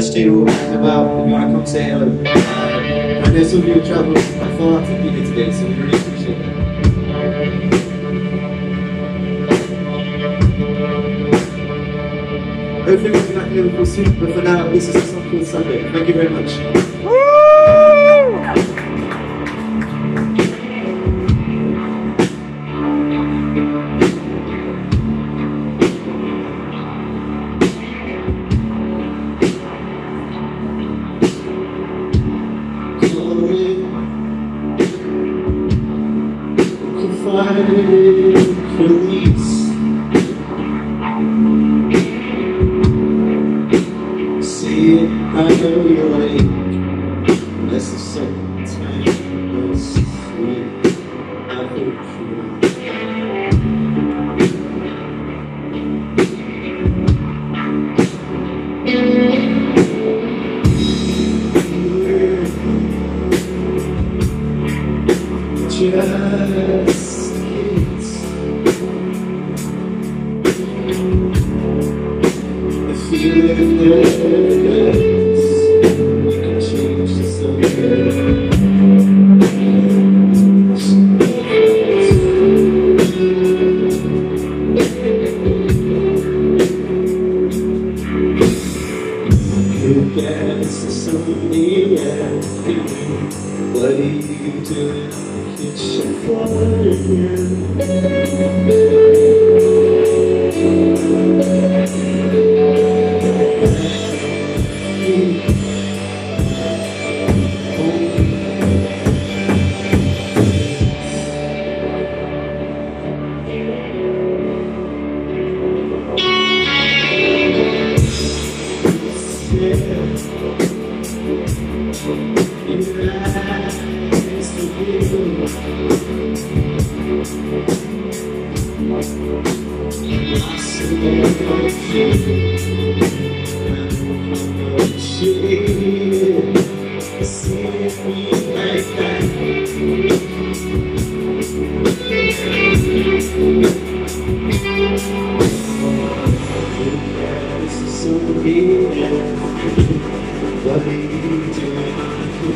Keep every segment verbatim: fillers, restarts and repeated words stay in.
merch table about if you want to come say hello. Uh, and there's some people travel quite far to be here today, so we really appreciate that. Hopefully we'll be back in Liverpool soon, but for now, this is a song called Sunday. Thank you very much. Police. See it, I know you're late. This is something that's sweet. I hope you just if you live there, you can change the subject. You dance to somebody else. What are you doing? Kitchen fire. What are you doing?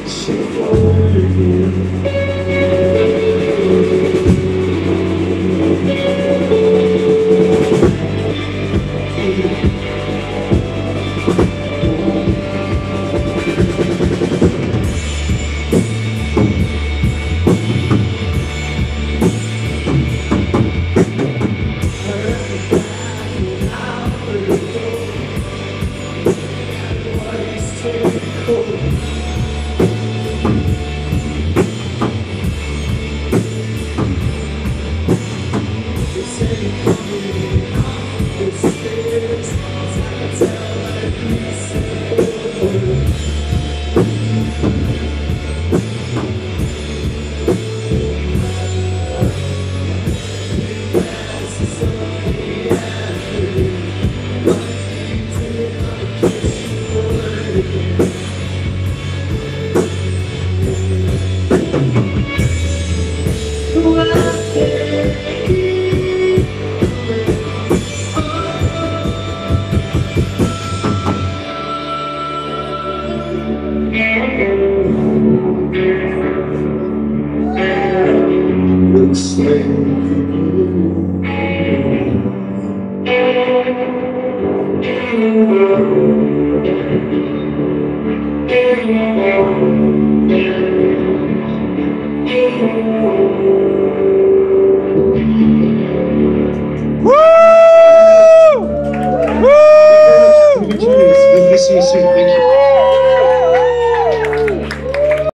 Looks like Woo! Woo! We miss you soon. Thank you.